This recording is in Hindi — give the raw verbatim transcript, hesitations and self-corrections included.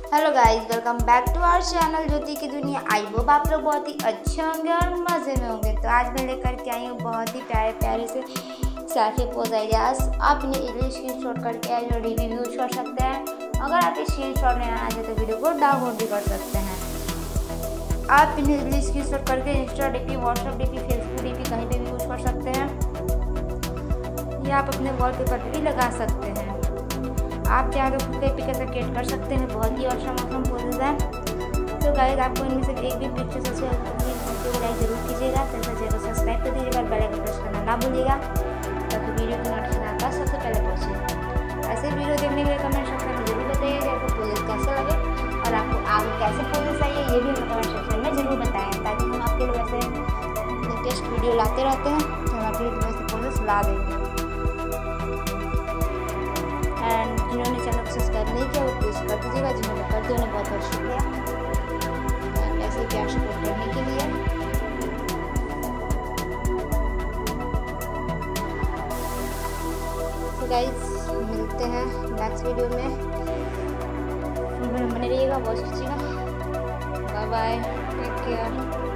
Hello guys, welcome back to our channel Jyoti की दुनिया। आई होप आप लोग बहुत ही अच्छे होंगे और मज़े में होंगे। तो आज मैं लेकर के आई हूँ बहुत ही प्यारे प्यारे से सेल्फी पोज आइडियाज़। आप इन्हें इजीली स्क्रीन शॉट करके एज और डी यूज कर सकते हैं। अगर आप स्क्रीन शॉट नहीं आना चाहते तो वीडियो को डाउनलोड भी कर सकते हैं। आप इन्हें इजीली स्क्रीन शॉट करके insta D P, WhatsApp D P, Facebook D P कहीं पर भी यूज कर सकते हैं, या आप अपने वॉलपेपर पर भी लगा सकते हैं। आप चाहे तो खुद का पिक ऐसा क्रिएट कर सकते हैं। बहुत ही औसम औसम पोजेज हैं। तो गाइस, आपको इनमें से एक भी पिक्चर सबसे वीडियो को लाइक जरूर कीजिएगा, चैनल को सब्सक्राइब कर दीजिएगा, बेल आइकन प्रेस करना ना भूलिएगा ताकि वीडियो की नोटिफिकेशन आपका सबसे पहले पहुंचे। ऐसे वीडियो देखने के लिए कमेंट सेक्शन में जरूर बताइए कि आपको पोजेज कैसे लगे और आपको आगे कैसे पोजेज चाहिए, ये भी हमें कमेंट सेक्शन में जरूर बताएं ताकि हम आपके लिए वैसे लेटेस्ट वीडियो लाते रहते हैं तो हम आपके लिए वैसे पोजेज ला देंगे। एंड जिन्होंने चैनल को सब्सक्राइब नहीं किया वो प्लीज़ कर दीजिएगा, जिन्होंने कर दिया उन्हें बहुत बहुत शुक्रिया एंड ऐसे प्यार सपोर्ट करने के लिए। तो गाइस, मिलते हैं नेक्स्ट वीडियो में। वीडियो में बने रहिएगा, वॉच कीजिएगा। Bye bye, take care.